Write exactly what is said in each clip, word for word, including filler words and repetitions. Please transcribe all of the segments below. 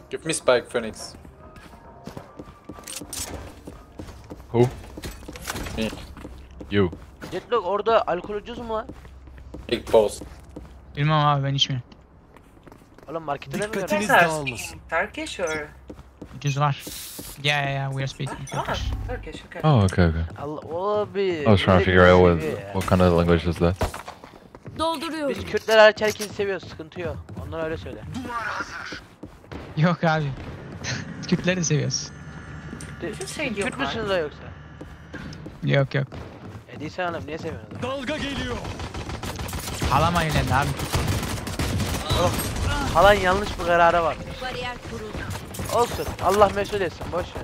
Give me spike, Phoenix. Who? Me. You. Deadlock orada alkol ucuz mu lan? Big boss. Bilmem abi ben içmiyorum. Oğlum markette de mi You gördün? guys are speaking Turkish or? Ucuz var. Yeah yeah yeah we are speaking Ah, Turkish. Turkish, okay. Oh, okay, okay. Allah abi. I was trying to figure out what what kind of language is that. Dolduruyorum. Biz Kürtler hariç herkesi seviyoruz, sıkıntı yok. Onlar öyle söyle. Yok abi. Kürtleri de seviyoruz. De, Siz şey Kürt yok ha. müsünüz o yoksa? Yok yok. E değilsen oğlum niye seviyorsun? Dalga geliyor. Halama yönlendi abi. Halan yanlış bir karara var. Bariyer kuruldu. Olsun. Allah mesul etsin. Boş ver.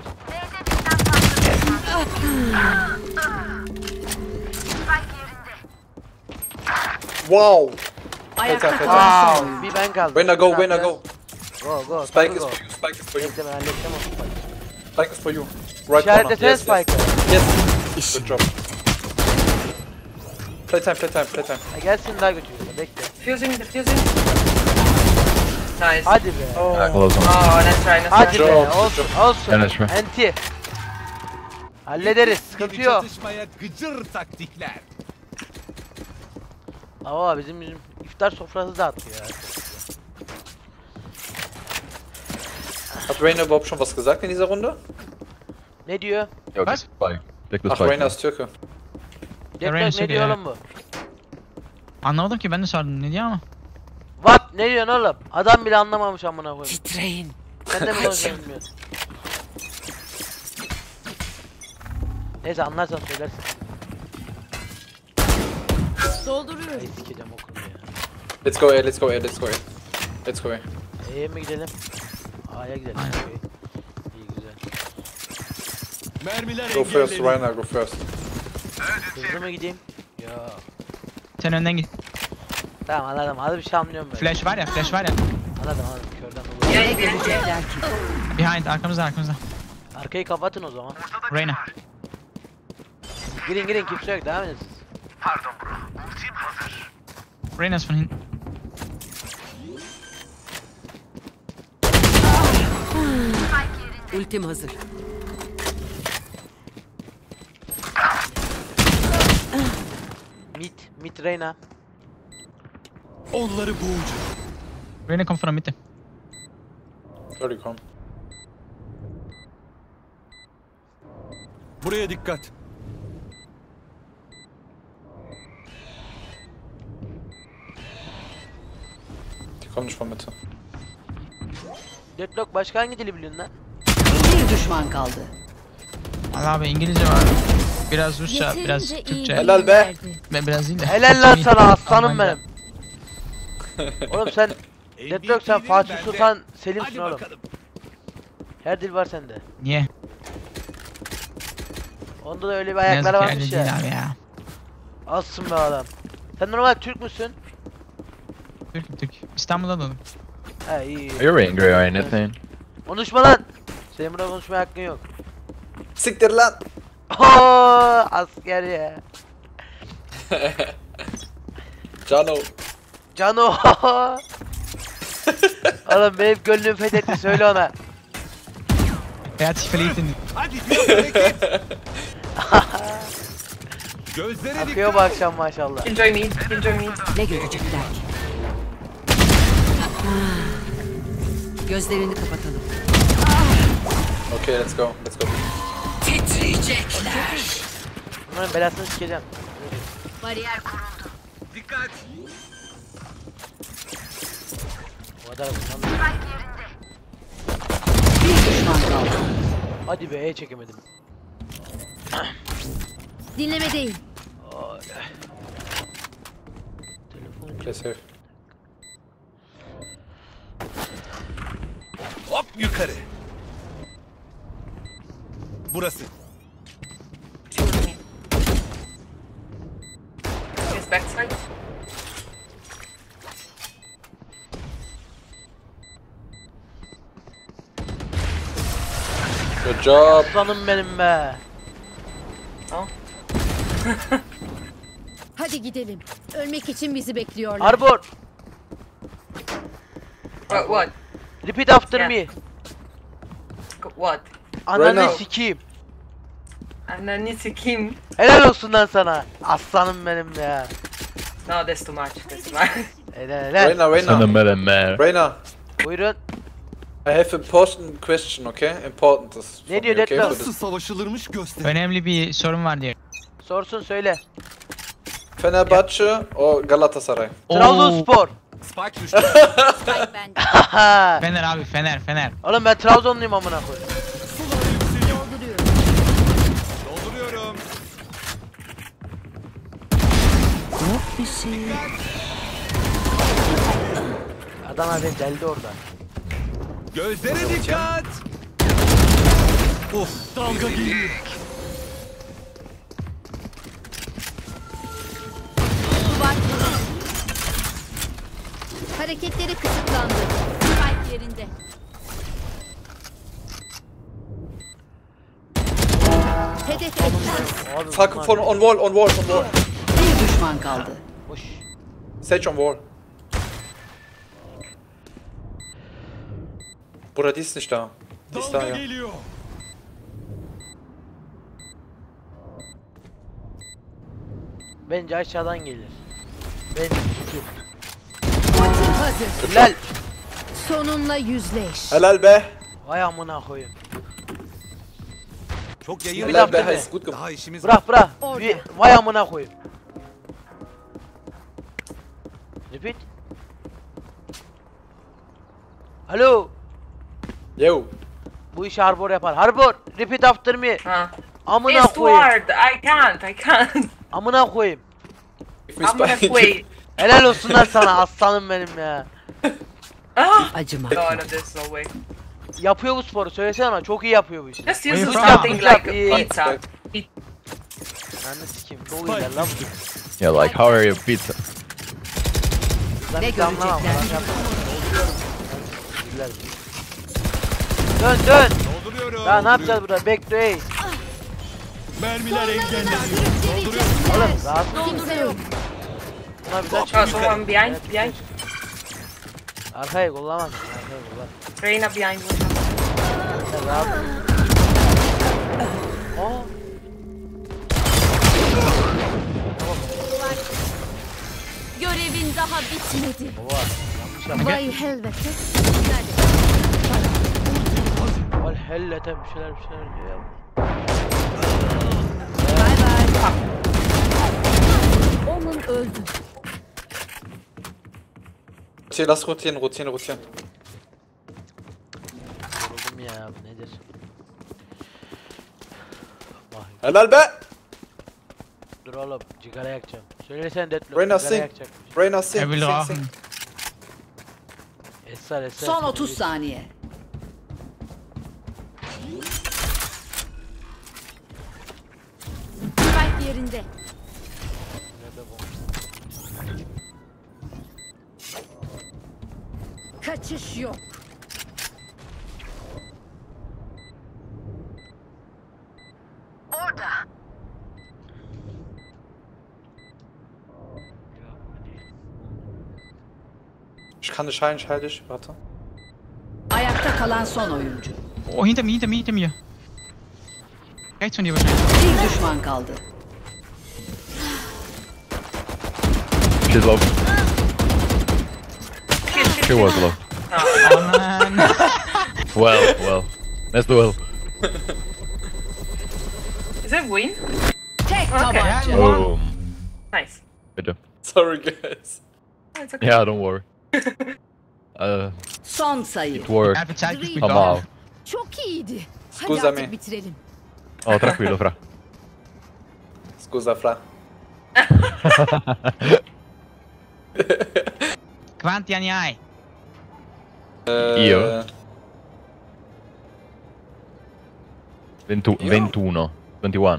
Wow! Ayakta Feta, kalan Wow. son. Bir ben kaldım. Winner go, winner go. Go go. Spike tabii is go. for you, spike is for you. Bekle ben halledeceğim o spike. Spike is for you. Right corner. İşaretlesene Yes, yes. Spike'ı. Yes. Good job. Playtime, playtime, playtime. Ha, gelsin daha götürüyor. Bekle. Defusing, defusing. Nice. Hadi be. Uh, close one. Oh, let's try, let's Hadi try. be. Job, Olsun olsun. Yanaşma. Enti. Hallederiz. Sıkıntı yok. Çatışmaya gıcır taktikler. Aa bizim bizim iftar sofrası dağıtıyor ya. Hat Reyna überhaupt schon was gesagt in dieser Runde? Ne diyor? Yo, What? spike. Pick the Ach, spike. Reyna ist Türke. Deadlock Reyna ne söylüyor, diyor evet. oğlum bu? Anlamadım ki ben de sordum ne diyor ama. What? Ne diyorsun oğlum? Adam bile anlamamış amına koyayım. Titreyin. Sen de mi konuşuyorsun bilmiyorsun? Neyse anlarsan söylersin. Ay Dolduruyorum. sikeceğim okulu ya. Let's go A, let's go A, let's go A. Let's go A. E'ye mi gidelim? A'ya gidelim. Aynen. Okey. İyi güzel. Mermiler Go first, engelleniyor. Reyna, go first. Hızlı mı gideyim? Ya. Sen önden git. Tamam anladım. Hadi bir şey anlıyorum ben. Flash var ya flash var ya. Anladım anladım. Körden dolayı. Ne görecekler ki? Behind arkamızda arkamızda. Arkayı kapatın o zaman. Reyna. Girin girin kimse yok devam edin siz. Reyna's von hinten. Ultim hazır. Mid, mid Reyna. Onları boğacağım. Reyna kommt von der Mitte. Sorry, komm. Buraya dikkat. Die kommen nicht von Mitte. Deadlock başka hangi dili biliyorsun lan? Bir düşman kaldı. Allah abi İngilizce var. Biraz Rusça, biraz Yeterince iyi Türkçe. Helal be. verdi. Ben biraz değil de. Helal lan sana aslanım Almanca. benim. Oğlum sen Deadlock sen Fatih Sultan Selim'sin oğlum. Her dil var sende. Niye? Onda da öyle bir Ne yazık ayakları ki varmış öyle değil ya. abi ya. Azsın be adam. Sen normal Türk müsün? Türk Türk. İstanbul'da doğdum. He iyi iyi. Are you angry or anything? Konuşma lan. Senin burada konuşmaya hakkın yok. Siktir lan! Ooo asker ya. Cano. Cano. Oğlum benim gönlüm fethetti söyle ona. Er hat sich verliebt in... Hadi biraz hareket. Gözlere Akıyor bu dikkat. akşam maşallah. Enjoy me, enjoy me. Ne görecekler ki? Gözlerini kapatalım. Okay, let's go, let's go. Titriyecekler. Bunların belasını sikeceğim. Bariyer kuruldu. Dikkat. Bu kadar bundan. Bir düşman kaldı. Hadi be çekemedim. Dinlemedeyim. Ay. Telefon Play safe. Hop yukarı. Burası. Two with me. His backside. Good job. aslanım benim be. Oh. Hadi gidelim. Ölmek için bizi bekliyorlar. Arbor. What, what? Repeat after Yeah. me. what? Ananı now. sikeyim. Ananı sikeyim. Helal olsun lan sana. Aslanım benim ya. No, that's too much. That's too much. Helal helal. Reyna, Send a Reyna. melon man. Reyna. Buyurun. I have important question, okay? Important is Ne from diyor me, okay? Deadlock? For Nasıl this. savaşılırmış göster. Önemli bir sorun var diyor. Sorsun söyle. Fenerbahçe or Galatasaray? Trabzonspor. Spike düştü. Spike bende. Haha. Fener abi Fener Fener. Oğlum ben Trabzonluyum amına koyayım. Dolduruyorum. Dolduruyorum. Adam abi deldi orada. Gözlere dikkat. Of, dalga geliyor. Duvar kurulu. Hareketleri kısıtlandı. Spike yerinde. Hedef etkisiz. Abi Fuck, bunlar for, ne? on wall, on wall, on wall. Bir düşman kaldı. Boş. Sage on wall. Bruder, die ist nicht da. Die ist da, Dalga ja. geliyor. Bence aşağıdan gelir. Bence sikeyim. Ultim hazır. Helal. Sonunla yüzleş. Helal be. Vay amına koyayım. Çok Bir yayın. laf Helal be, deme. ist gut gemacht. Daha işimiz var. Bırak bırak. Orada. Bir, vay amına koyayım. Repeat. Alo. Yo. Bu işi Harbor yapar. Harbor, repeat after me. Huh. Amına It's too koyayım. hard. I can't. I can't. Amına koyayım. Give me I'm gonna spike. quit. Helal olsun lan sana aslanım benim ya. Ah! Acıma. No, no, there's no way. Yapıyor bu sporu. Söylesene ona. Çok iyi yapıyor bu işi. Just Where use you something from? like Yeah. pizza. Pi- Ananı sikeyim. Çok iyiler lan bu. Yeah, like how are your pizza? Ben Ne hiç anlamam. görecekler? Ben yapmam. Güzel. Dön dön. Dolduruyorum. Ya ne yapacağız burada? Back to A. Mermiler engelleniyor. Oğlum rahat mı? Kimse yok. Buna bir daha Oh, çıkıyor. someone behind, behind. Arkayı kullanmaz. Arkayı kullan. Reyna behind. Sen rahat ol. Aa. Görevin daha bitmedi. Baba yanlış yaptım. Vay helvete. Al hellete bir şeyler bir şeyler diyor ya. Bay bay. Omen öldü. Rotieren, lass rotieren, rotieren, rotieren. Yoruldum ya bu nedir? Vay. Helal be. Dur oğlum cigara yakacağım. Söylesene Deadlock. Reyna cigara sing. yakacakmış. Reyna Er sing, will sing, rauchen. sing. Esrar esrar. Son otuz saniye. Spike yerinde. Nerede bu? Kaçış yok. Ich kann nicht heilen, ich heil dich. Warte. Ayakta kalan son oyuncu. Oh, hinter mir, hinter mir, hinter mir. Rechts von dir wahrscheinlich. Bir düşman kaldı. She's low. She was low. Oh man. Well, well. Let's duel. Is it win? Tek Okay. tabanca. Boom. Nice. Good. Sorry, guys. Oh, it's okay. Yeah, don't worry. Uh, Son sayı. it worked. Ja, bezahlt mich I'm out. Çok iyiydi. Hadi Scusa artık me. bitirelim. Oh, tranquillo, fra. Scusa, fra. Quanti anni hai? Eh, Io? Ventu- ventuno. twenty-one.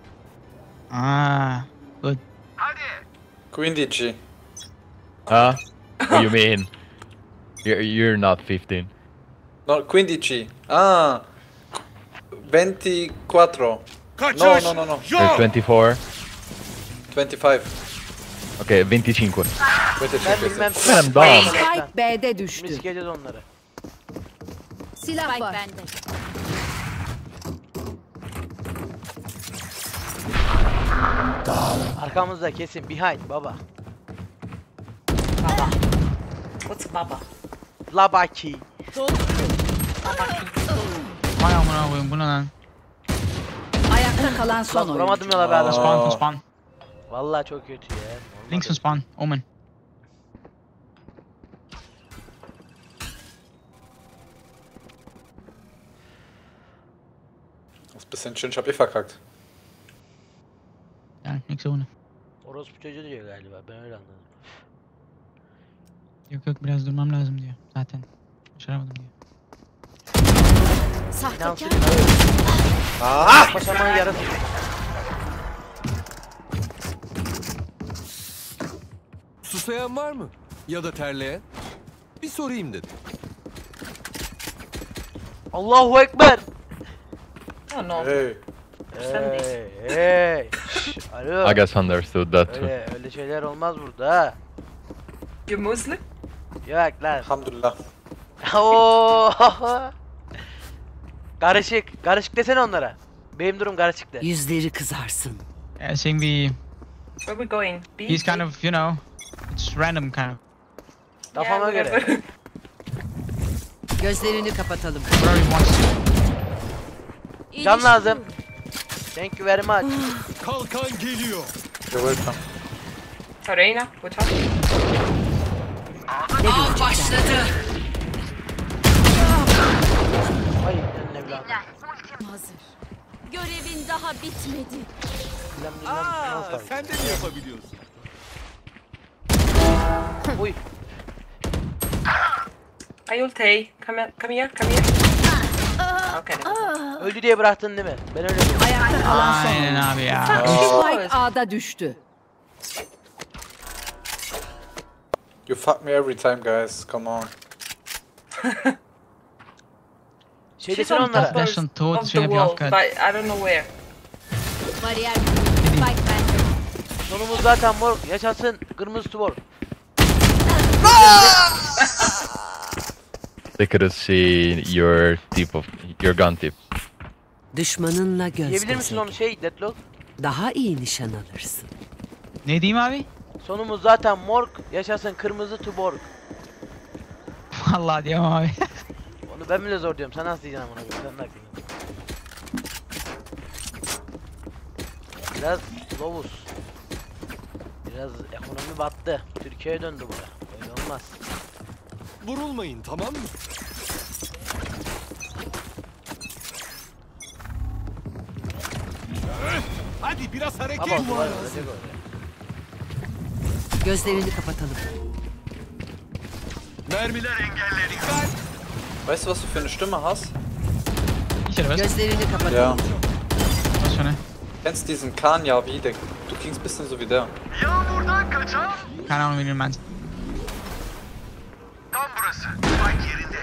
Ah, good. quindici. Huh? What do you mean? You're, you're not fifteen. No, quindici. Ah. ventiquattro. Kaçış. No, no, no, no. You're Yok. twenty-four. twenty-five. Okay, twenty-five. Ben twenty-five. bilmem. Man, I'm dumb. Spike B'de düştü. Miskeleceğiz onları. Silah var. Bende. Arkamızda kesin behind baba. Baba. What's baba? Labaki. Vay amına koyayım bu ne lan? Ayakta kalan son Lan oyuncu. vuramadım ya la be adam. Spawn spawn. Vallahi çok kötü ya. Olmadı. Links spawn. Omen. Das ist ein bisschen schön, ich hab eh verkackt. Yani nix ohne. Orospu çocuğu diyor galiba. Ben öyle anladım. Yok yok biraz durmam lazım diyor zaten. Başaramadım diyor. İnansın. Sahtekar. Ah! Paşamanın yarısı. Susayan var mı? Ya da terleyen? Bir sorayım dedim. Allahu Ekber. Oh no. Hey. Sen Hey hey. Şş, alo. I guess understood that too. Öyle öyle şeyler olmaz burada. You Muslim? Yok lan. Alhamdulillah. Oo. Karışık. Karışık desene onlara. Benim durum karışık de. Yüzleri kızarsın. Yeah, saying the Where we going? B? he's kind of you know it's random kind of Kafama Yeah, göre. whatever. Gözlerini kapatalım. whatever he wants to. Can lazım. Thank you very much. Kalkan geliyor. You're welcome. Arena, what's up? Av başladı. Ay lan evladım. Hazır. Görevin daha bitmedi. Lan bilmem ne Aa, yapar. sen de mi yapabiliyorsun? Uy. I ulti. Come here, come here, come here. Okay. Öldü diye bıraktın değil mi? Ben öyle diyorum. Ayakta kalan son Aynen oyuncu. abi ya. Spike A'da düştü. You fuck me every time, guys. Come on. Şey She's desene on onlara. top Arkadaşın of, Toad of şey the yapıyor, wall, hakikaten. but I don't know where. Bariyer Spike bende. Sonumuz zaten mor. Yaşasın kırmızı spor. They could have seen your tip of your gun tip. Düşmanınla göz Diyebilir misin onu şey Deadlock? Daha iyi nişan alırsın. Ne diyeyim abi? Sonumuz zaten morg. Yaşasın kırmızı tuborg. Vallahi diyemem abi. Onu ben bile zor diyorum. Sen nasıl diyeceksin ona göre? Sen de haklısın. Biraz lovuz. Biraz ekonomi battı. Türkiye'ye döndü bura. Öyle olmaz. Vurulmayın, tamam mı? Hadi biraz hareket. Ama duvar ölecek oraya. Gözlerini kapatalım. Mermiler engelleri. Dikkat. Weißt du, was du für eine Stimme hast? Ich oder was? Gözlerini kapatalım. Ja. Was für eine? Kennst diesen Khan Yavi? Der, du klingst ein bisschen so wie der. Yağmurdan kaçan. Keine Ahnung wie du meinst. Tam burası. Spike yerinde.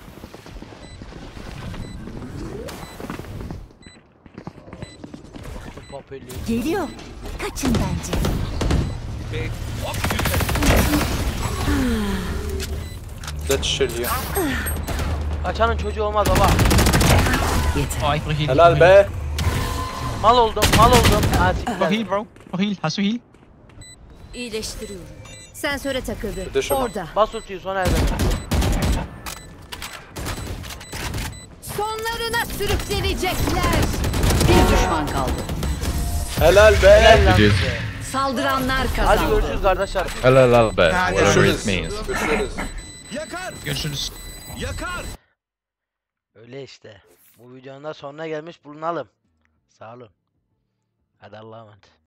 Popeli. Geliyor. Kaçın bence. Ve hop Let's chill here. Kaçanın çocuğu olmaz baba. Yeter. Oh, ich brauch Heal. Helal be. Mal oldum, mal oldum. Ha, siktir. Ich brauch Heal, bro. Ich brauch Heal. Hast du Heal? İyileştiriyorum. Sensöre takıldı. Bir de şuna. Orada. Bas ultiyi sonra elden. Sonlarına sürüklenecekler. Bir düşman kaldı. Helal be. Helal lan It is. size. Saldıranlar Hadi kazandı. görüşürüz kardeşler. Helal al be. Hadi Whatever Görüşürüz. it means. Görüşürüz. yakar. Görüşürüz. Yakar. Öyle işte. Bu videonun da sonuna gelmiş bulunalım. Sağ olun. Hadi Allah'a emanet.